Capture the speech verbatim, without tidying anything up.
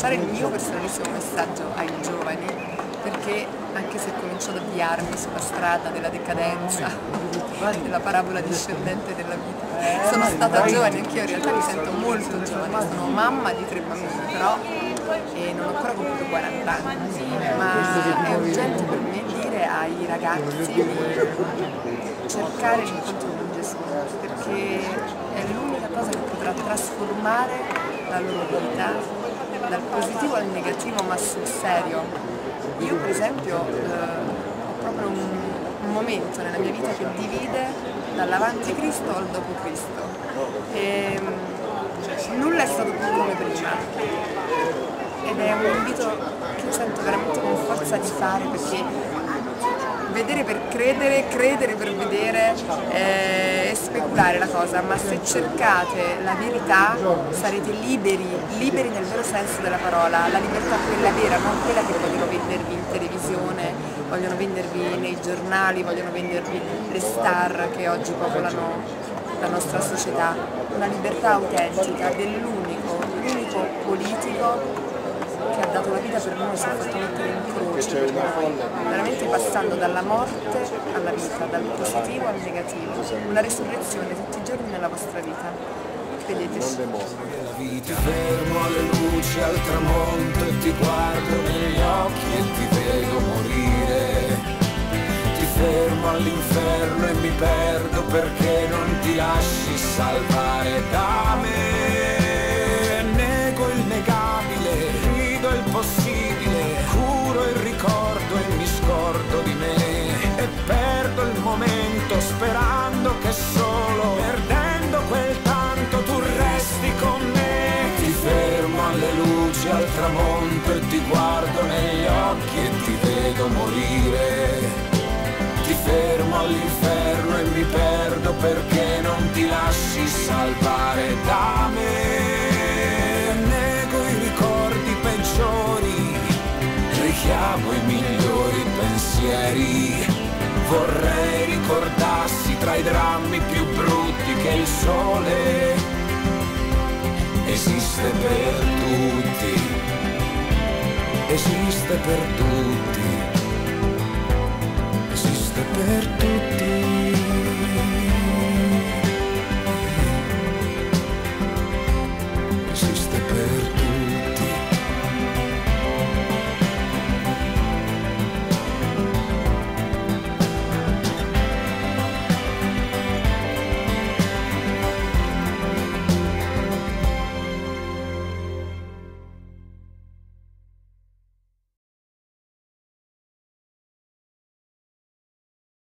lasciare il mio personalissimo messaggio ai giovani, perché anche se comincio ad avviarmi sulla strada della decadenza, della parabola discendente della vita, sono stata giovane anch'io, in realtà mi sento molto giovane, sono mamma di tre bambini però e non ho ancora compiuto quaranta anni, ma è urgente per me dire ai ragazzi di cercare l'incontro con Gesù, perché è l'unica cosa che potrà trasformare la loro vita dal positivo al negativo, ma sul serio. Io per esempio eh, ho proprio un, un momento nella mia vita che divide dall'avanti Cristo al dopo Cristo e nulla è stato più come prima ed è un invito che io sento veramente con forza di fare, perché vedere per credere, credere per vedere è speculare la cosa, ma se cercate la verità sarete liberi, liberi nel vero senso della parola, la libertà quella vera, non quella che vogliono vendervi in televisione, vogliono vendervi nei giornali, vogliono vendervi le star che oggi popolano la nostra società, una libertà autentica dell'unico, l'unico politico che ha dato la vita per noi, si è fatto mettere in croce per noi, veramente passando dalla morte alla vita, dal positivo al negativo, una resurrezione tutti i giorni nella vostra vita. Credeteci. Ti fermo alle luci al tramonto e ti guardo negli occhi e ti vedo morire. Ti fermo all'inferno e mi perdo perché non ti lasci salvare da me. Nego il negabile, il possibile, curo il ricordo e mi scordo di me e perdo il momento sperando che solo perdendo quel tanto tu resti con me. Ti fermo alle luci al tramonto e ti guardo negli occhi e ti vedo morire. Ti fermo all'inferno e mi perdo perché non ti lasci salvare da me. Richiamo i migliori pensieri, vorrei ricordassi tra i drammi più brutti che il sole esiste per tutti, esiste per tutti.